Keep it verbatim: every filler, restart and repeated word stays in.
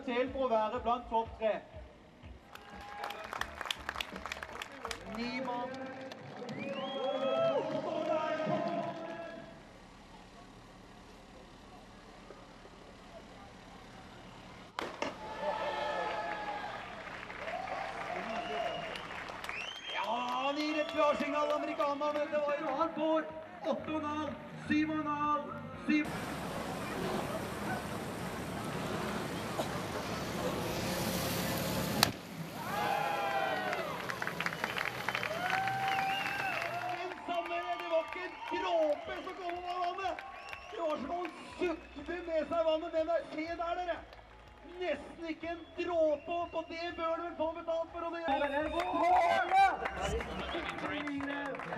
skal til for å være blant topp tre. Niemann. Ja, han gir et klarsignal, amerikanerne. Det var jo han får. åtte og en halv, syv og en halv, syv... Dråpe som kommer av vannet. Det var som å sukte med seg vannet. Den der, se der dere. Nesten ikke en dråpe opp, og det bør du vel få betalt for. Og det er